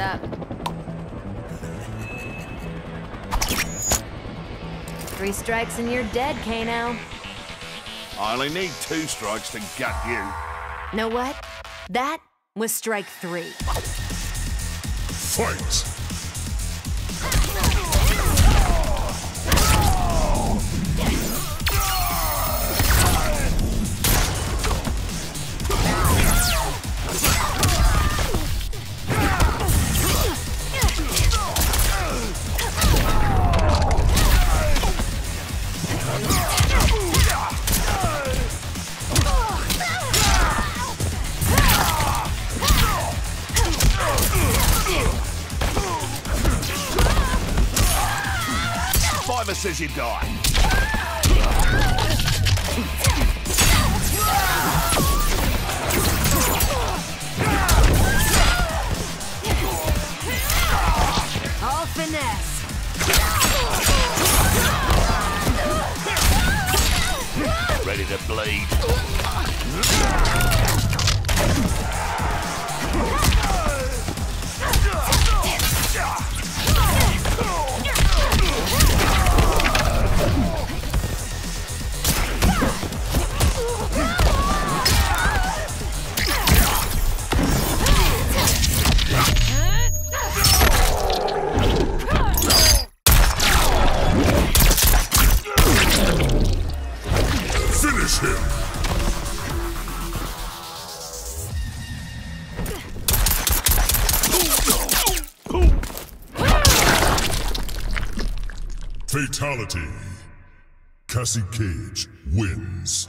up. 3 strikes and you're dead, Kano. I only need 2 strikes to gut you. Know what? That was strike 3. Fight! Fiver says you die. All finesse. Ready to bleed. Finish him! Fatality. Cassie Cage wins.